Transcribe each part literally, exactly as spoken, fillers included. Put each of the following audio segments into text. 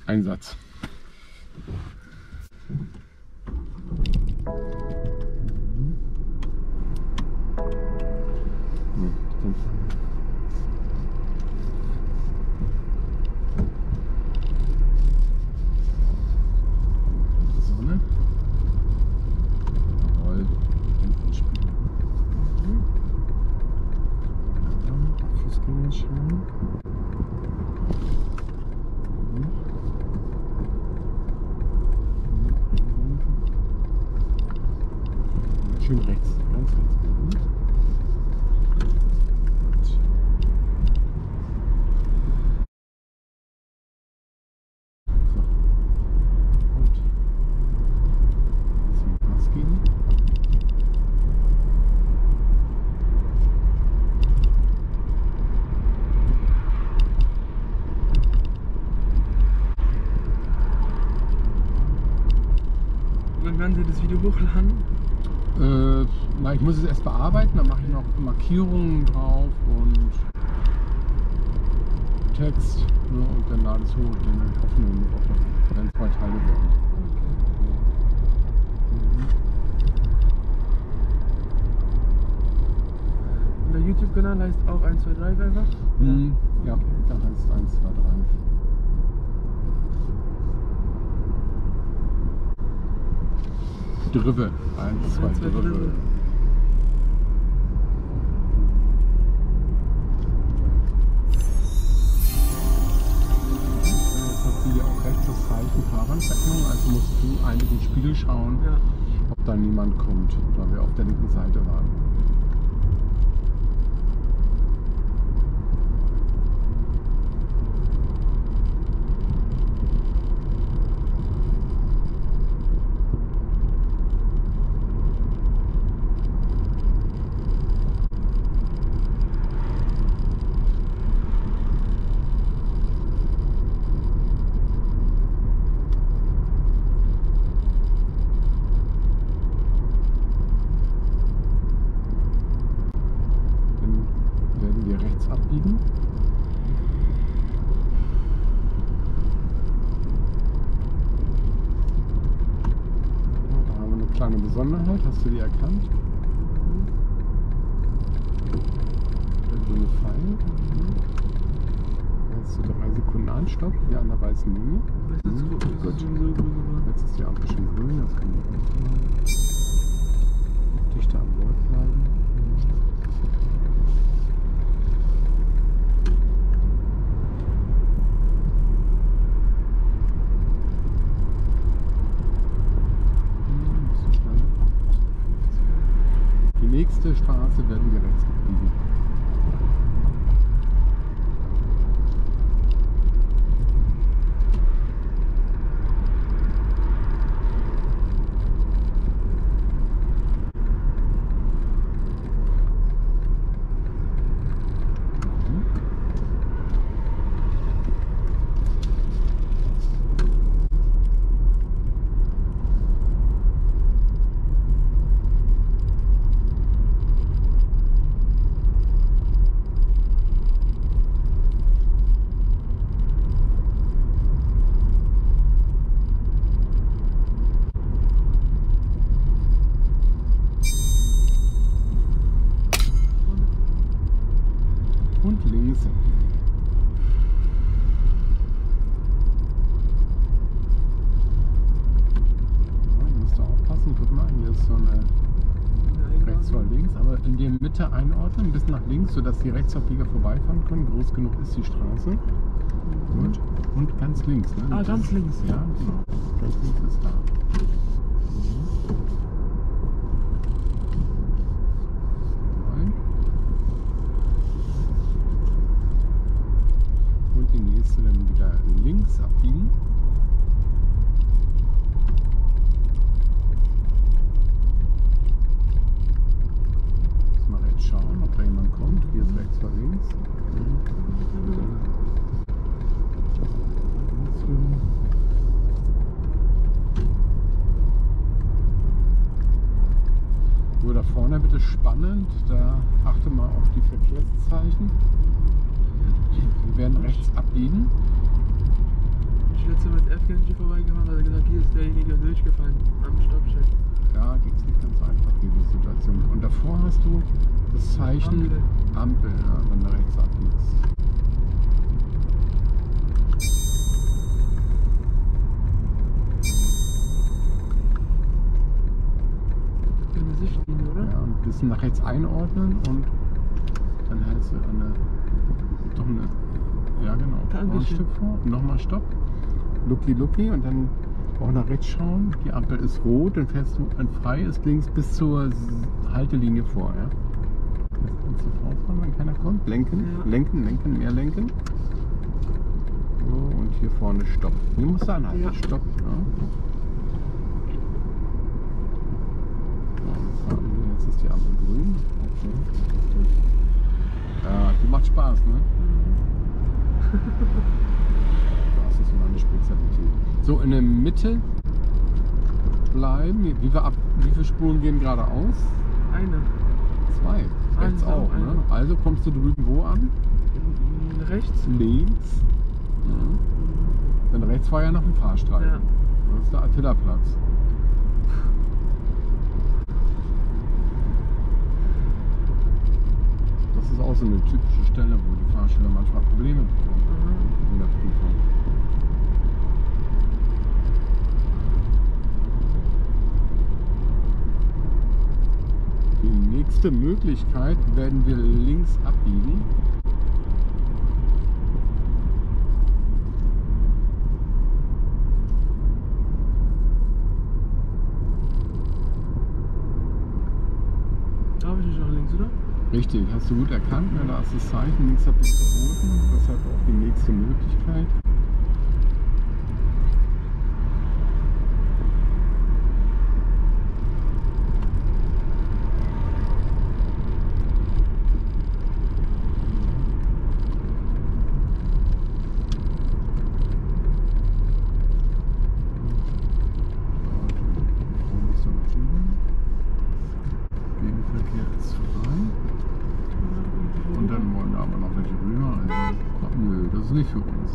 Einsatz. Sonne. Jawohl. Hinten spielen. Fußgängerschein. Schön rechts, ganz rechts. Wann werden Sie das Video hochladen? Äh, na, ich muss es erst bearbeiten, dann mache ich noch Markierungen drauf und Text, ne, und dann lade es hoch in der offenen Woche. Dann zwei Teile werden. Und der YouTube-Kanal heißt auch eins zwei drei einfach? Mhm. Ja, okay. Da heißt eins zwei drei. Drive. eins zwei Drive. Jetzt hat sie auch rechts das Zeichen Fahrradverkennung, also musst du eigentlich ins Spiegel schauen, Ja. ob da niemand kommt, da wir auf der linken Seite waren. Abbiegen. Da haben wir eine kleine Besonderheit. Hast du die erkannt? So eine Pfeil. Jetzt so drei Sekunden Anstopp hier an der weißen Linie. Mhm. Gut. Jetzt ist die Ampel schon grün. Jetzt können wir dichter an Bord bleiben. Die nächste Straße werden wir rechts abbiegen. Und links. Ja, ihr müsst aufpassen, guck mal, hier ist so eine rechts vor links, aber in der Mitte einordnen, ein bisschen nach links, sodass die Rechtsabbieger vorbeifahren können. Groß genug ist die Straße. Gut. Und ganz links. Ne? Ah, ganz links. Ja, genau. Ganz links ist da. Und die nächste dann wieder links abbiegen. Jetzt mal rechts schauen, ob da jemand kommt. Hier ist rechts vor links. So, da vorne wird es spannend. Da achte mal auf die Verkehrszeichen. Wir werden rechts abbiegen. letzte Mal mit F G N G vorbeigefahren, hat er gesagt, hier ist derjenige durchgefallen am Stoppschild. Ja, die ist nicht ganz einfach hier, die Situation. Und davor hast du das Zeichen Ampel, Ampel, ja, wenn du rechts abbiegst. eine Sichtlinie, oder? Ja, ein bisschen nach rechts einordnen und dann hältst du eine, doch eine, ja genau, noch ein Stück vor, nochmal Stopp, Lucky Lucky und dann auch nach rechts schauen, die Ampel ist rot, dann fährst du ein freies links bis zur Haltelinie vor, ja. Jetzt kannst du vorfahren, wenn keiner kommt, lenken, Ja. lenken, lenken, mehr lenken. So, und hier vorne Stopp. Hier musst du anhalten, Ja. Stopp, ja. So, jetzt ist die Ampel grün. Okay. Ja, die macht Spaß, ne? Das ist meine Spezialität. So, in der Mitte bleiben. Wie, wir ab, wie viele Spuren gehen geradeaus? Eine. Zwei. Rechts Eine, auch, eine. ne? Also kommst du drüben wo an? Rechts? Links. Ja. Dann rechts war ja noch ein Fahrstreifen. Ja. Das ist der Attila-Platz. Das ist auch so eine typische Stelle, wo die Fahrschüler manchmal Probleme bekommen Aha. in der Prüfung. Die nächste Möglichkeit werden wir links abbiegen. Da habe ich nicht nach links, oder? Richtig, hast du gut erkannt, ne? Da ist das Zeichen, links hat es verboten, deshalb auch die nächste Möglichkeit. Gegenverkehr ist frei. Und dann wollen da aber noch welche rüber. Also, ach, nö, das ist nicht für uns.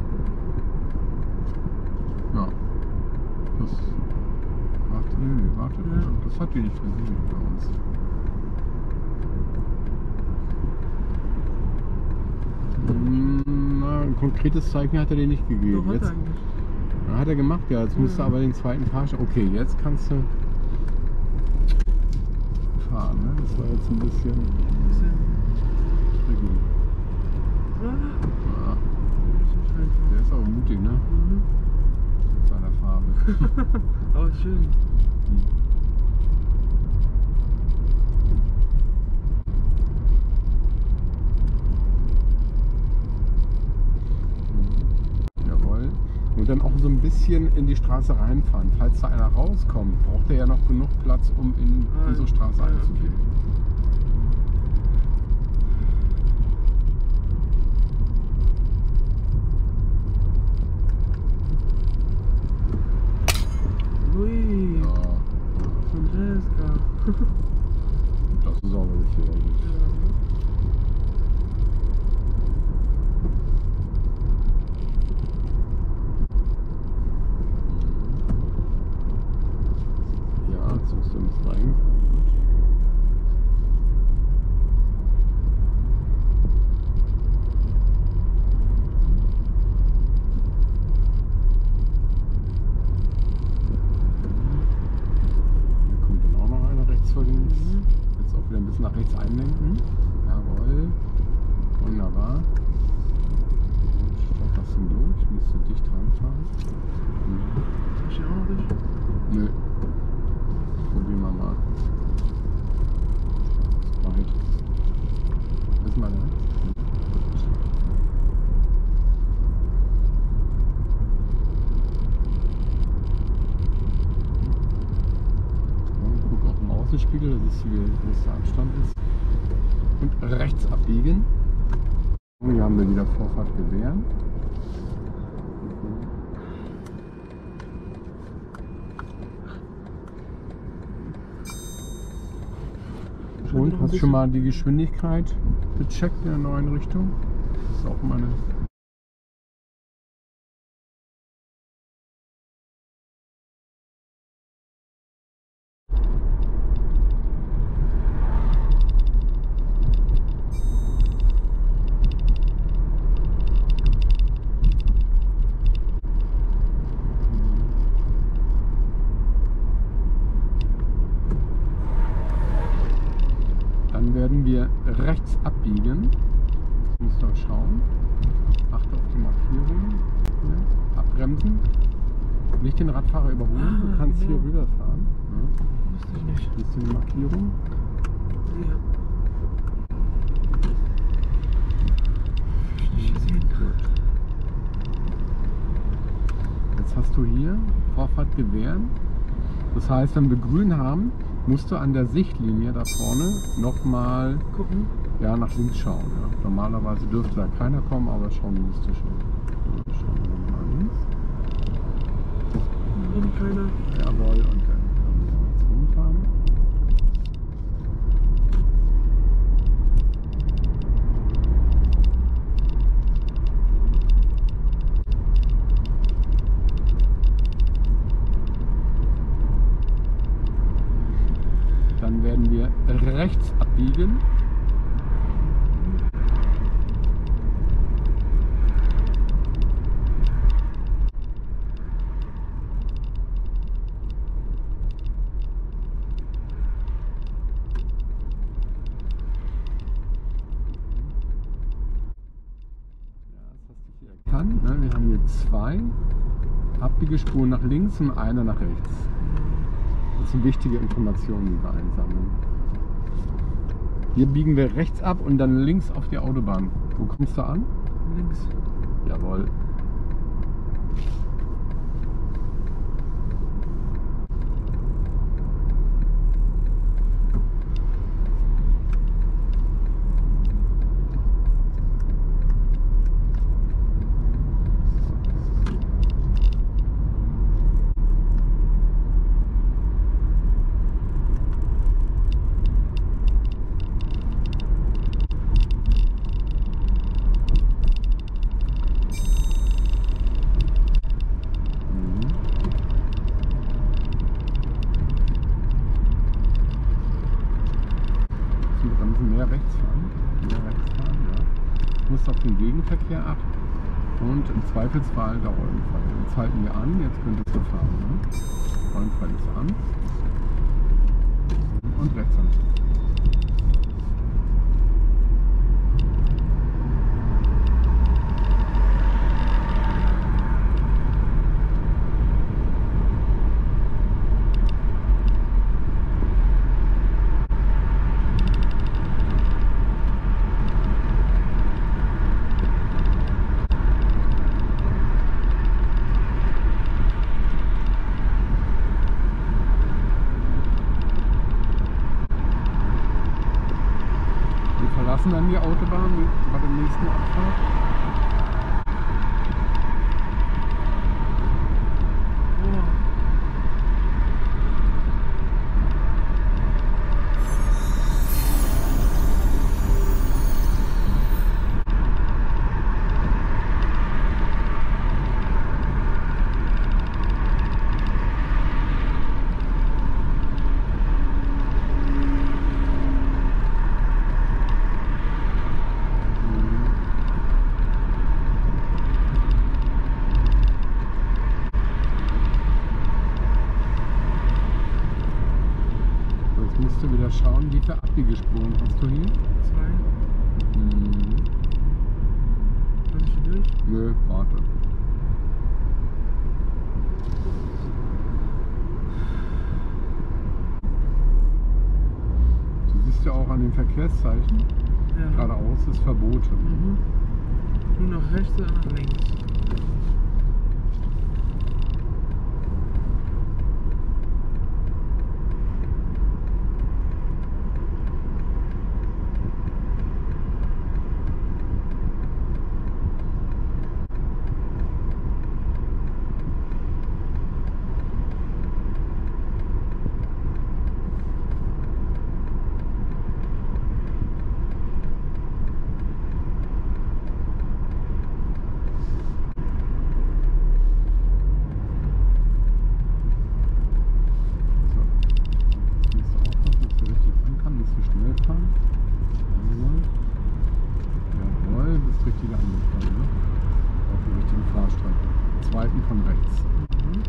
Ja. Das. Warte, nö, warte. Ja. Das hat die nicht gesehen bei uns. Hm, Na, ein konkretes Zeichen hat er dir nicht gegeben. Doch, hat er Jetzt, eigentlich. ja, hat er gemacht, ja. Jetzt musst du Ja. aber den zweiten Fahrschein. Okay, jetzt kannst du fahren, ne? Das war jetzt ein bisschen tricky. Ah, Ja. ich muss reinfahren. Der ist aber mutig, ne? Mhm. Mit seiner Farbe. Aber schön. Jawohl. Und dann auch so ein bisschen in die Straße reinfahren. Falls da einer rauskommt, braucht er ja noch genug Platz, um in Ah, unsere Straße ja, einzugehen. Ui, Ja, Francesca. das ist aber gefährlich. Ja, jetzt bist du ein bisschen reingefahren. Gut. Hier kommt dann auch noch einer rechts vor links. Mhm. Jetzt auch wieder ein bisschen nach rechts einlenken. Jawohl. Wunderbar. Und stopp das denn durch. Müsste dicht ranfahren. Ist hier auch noch durch? Nö. Probieren wir mal. Ist breit. Ist mal rechts. Und guck auch im Außenspiegel, dass es hier groß der Abstand ist. Und rechts abbiegen. Und hier haben wir wieder Vorfahrt gewähren. Und hast schon mal die Geschwindigkeit gecheckt in der neuen Richtung? Das ist auch meine nicht den Radfahrer überholen, du Ah, kannst genau. hier rüberfahren. Ja. Wusste ich nicht. Siehst du die Markierung? Ja. Hab ich nicht gesehen. Jetzt hast du hier Vorfahrt gewähren. Das heißt, wenn wir grün haben, musst du an der Sichtlinie da vorne nochmal Gucken. ja, nach links schauen. Ja. Normalerweise dürfte da keiner kommen, aber schauen musst du schon. So, schauen wir mal links. Und keiner. Jawohl, und dann können wir jetzt rumfahren. Dann werden wir rechts abbiegen. Kann, ne? Wir haben hier zwei Abbiegespuren nach links und eine nach rechts. Das sind wichtige Informationen, die wir einsammeln. Hier biegen wir rechts ab und dann links auf die Autobahn. Wo kommst du an? Links. Jawohl. Mehr rechts fahren, mehr rechts fahren, ja. Du musst auf den Gegenverkehr achten und im Zweifelsfall der Rollenfall. Jetzt halten wir an, jetzt könntest du fahren. Ne? Rollenfall ist an und rechts an. Verlassen dann die Autobahn bei der nächsten Abfahrt. Oh. Musst du wieder schauen, wie viele Abbiegespuren hast du hier? Zwei. Mhm. Kann ich hier durch? Nö, warte. Du siehst ja auch an den Verkehrszeichen, Ja. geradeaus ist verboten. Mhm. Nur nach rechts oder nach links? Richtige angefahren, ne? Auf der richtigen Fahrstrecke. Zweiten von rechts. Mhm.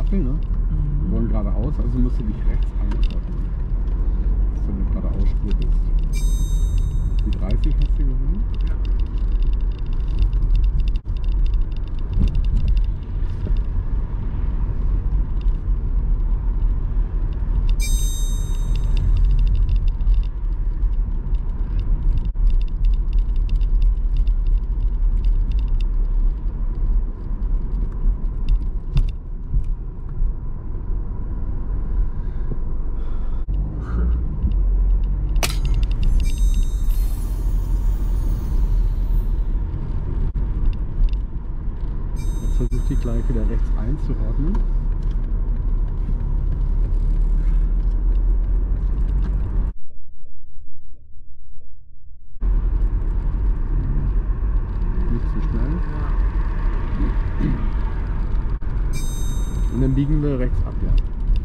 Ampel, ne? Wir wollen geradeaus, also musst du dich rechts einordnen, dass du eine geradeausspur bist. Die dreißig hast du gesehen? Ja. Versucht die gleich wieder rechts einzuordnen. Nicht zu schnell. Und dann biegen wir rechts ab, ja.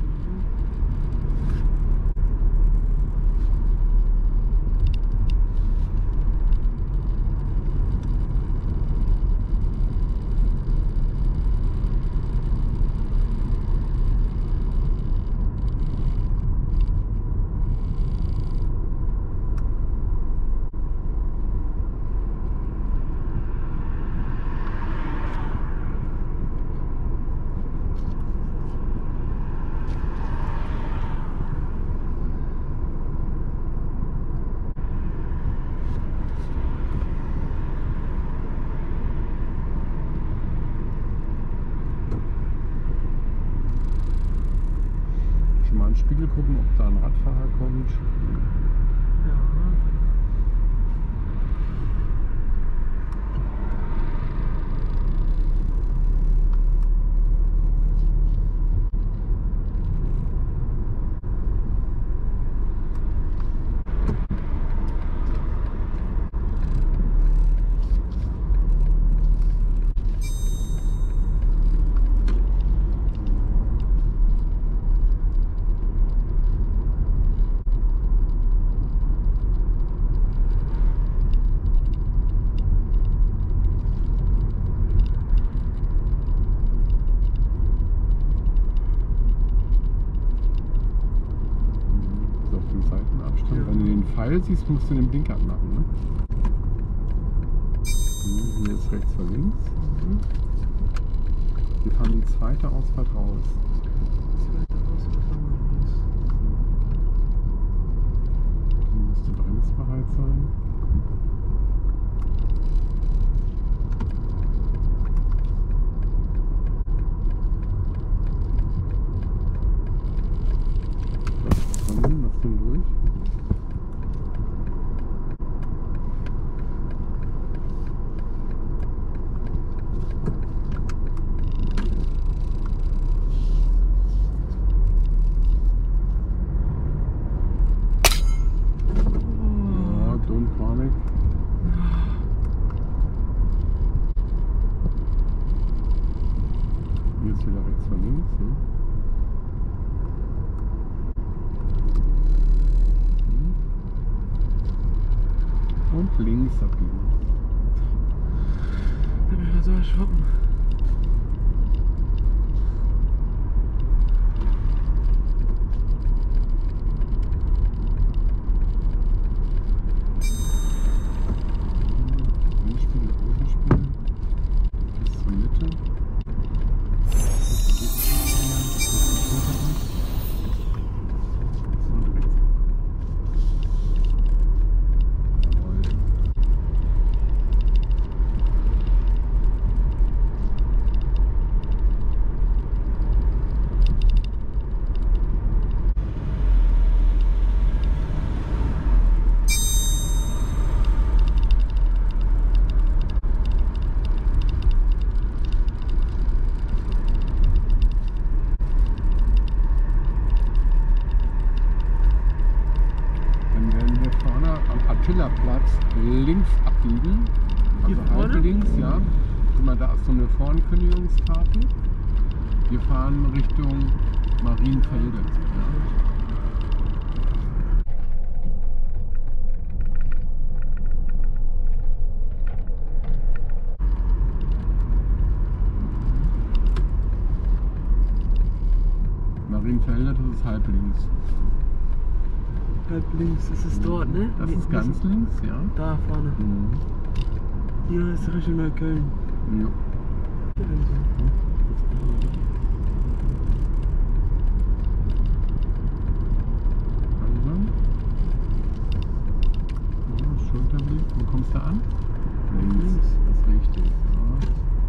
Mal in den Spiegel gucken, ob da ein Radfahrer kommt. Ja. Ja. Wenn du den Pfeil siehst, musst du den Blinker abmachen. Ne? Hier ist rechts vor links. Mhm. Wir fahren die zweite Ausfahrt raus. Zweite Ausfahrt fahren wir raus. Dann musst du bremsbereit sein. Lass den durch. Oh, don't panic. Hier ist wieder rechts vor links. Ne? Und links abbiegen. Ich hab mich gerade so erschrocken. Einspielen, Außenspielen. Bis zur Mitte. Platz links abbiegen, also halb links, ja. Guck mal, da ist so eine Vorankündigungstafel. Wir fahren Richtung Marienfelde. Ja. Ehrenfelde, das ist halb links. Halb links, das ist dort, ne? Das Nee, ist ganz links, ja. Da vorne. Mhm. Hier ist Richtung Neukölln. Ja. Langsam. Ja, Schulterblick. Wo kommst du an? Links. Links. Das ist richtig. Ja.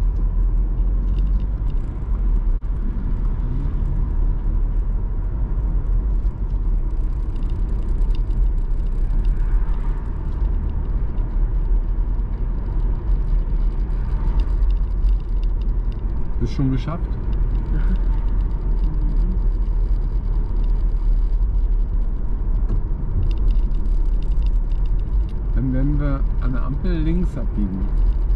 Bist schon geschafft? Dann werden wir an der Ampel links abbiegen.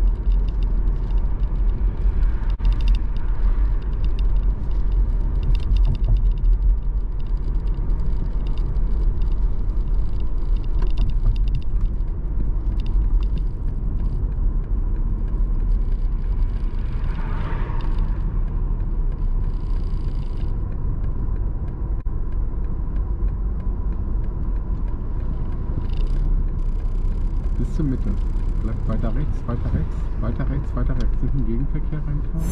Bis zur Mitte. Vielleicht weiter rechts, weiter rechts, weiter rechts, weiter rechts. Nicht im Gegenverkehr reinfahren.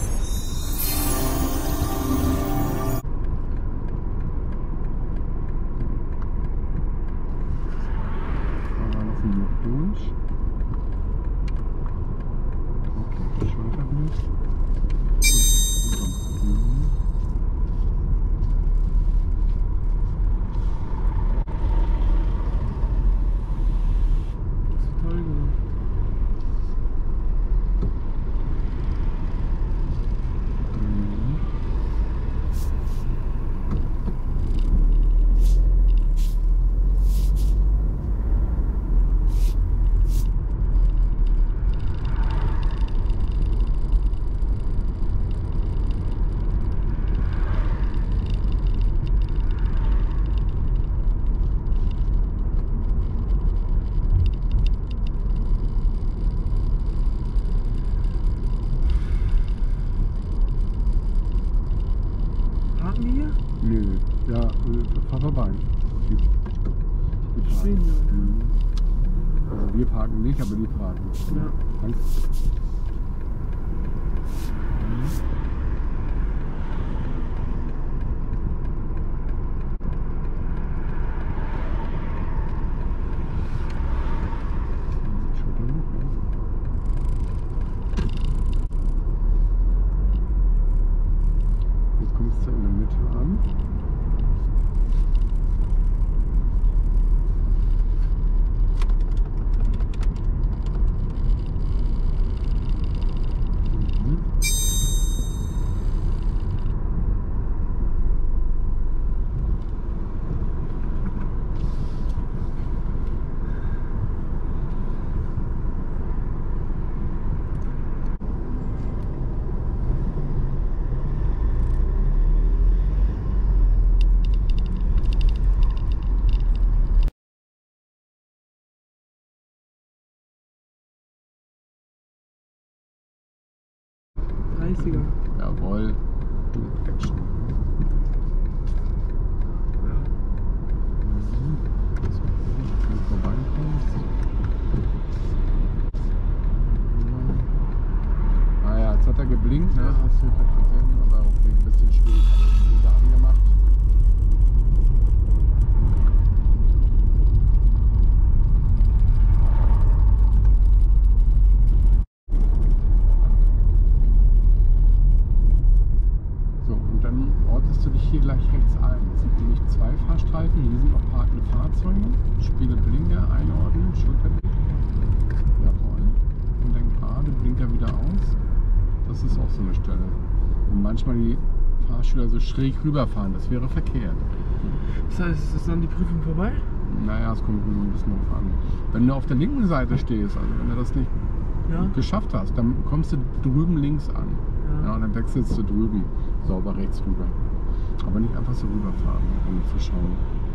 Aber lassen wir noch durch. Okay, Schulterblick. Mhm. Toll gemacht. Parken die hier? Nö, ja, äh, fahr vorbei. Die, die Stehen parken. ja. Mhm. Also wir parken nicht, aber die parken. Ja. Danke. Jetzt kommst du in der Mitte an. Mhm. dreißiger. Jawohl. Action. Ja. Mhm. So, wenn du vorbeikommst. Ah ja, jetzt hat er geblinkt, ne? Hast du vielleicht gesehen, aber okay, ein bisschen schwierig. Hat er wieder angemacht. So, und dann ordnest du dich hier gleich rechts ein. Es sind nämlich zwei Fahrstreifen, hier sind noch parkende Fahrzeuge. Spiele Blinker einordnen, Schulterblick. Jawohl. Und dann gerade Blinker wieder aus. Das ist auch so eine Stelle. Und manchmal die Fahrschüler so schräg rüberfahren, das wäre verkehrt. Das heißt, ist dann die Prüfung vorbei? Naja, es kommt nur ein bisschen drauf an. Wenn du auf der linken Seite stehst, also wenn du das nicht Ja. geschafft hast, dann kommst du drüben links an. Ja. Ja, und dann wechselst du drüben sauber rechts rüber. Aber nicht einfach so rüberfahren, ohne zu schauen.